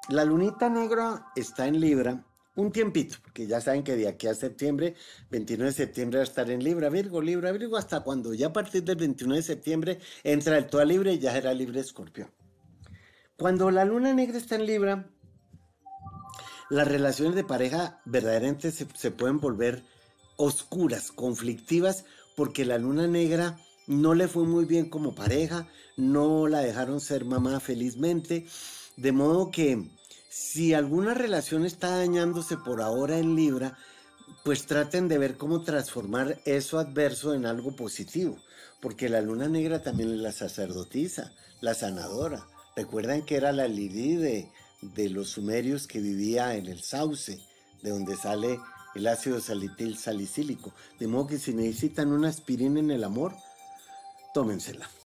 La lunita negra está en Libra un tiempito, porque ya saben que de aquí a septiembre, 29 de septiembre va a estar en Libra, Virgo, hasta cuando ya a partir del 29 de septiembre entra el toa Libre y ya será Libre Escorpión. Cuando la luna negra está en Libra, las relaciones de pareja verdaderamente se pueden volver oscuras, conflictivas, porque la luna negra no le fue muy bien como pareja, no la dejaron ser mamá felizmente, de modo que si alguna relación está dañándose por ahora en Libra, pues traten de ver cómo transformar eso adverso en algo positivo, porque la luna negra también es la sacerdotisa, la sanadora. Recuerdan que era la Lili de los sumerios que vivía en el sauce, de donde sale el ácido salitil salicílico. De modo que si necesitan una aspirina en el amor, tómensela.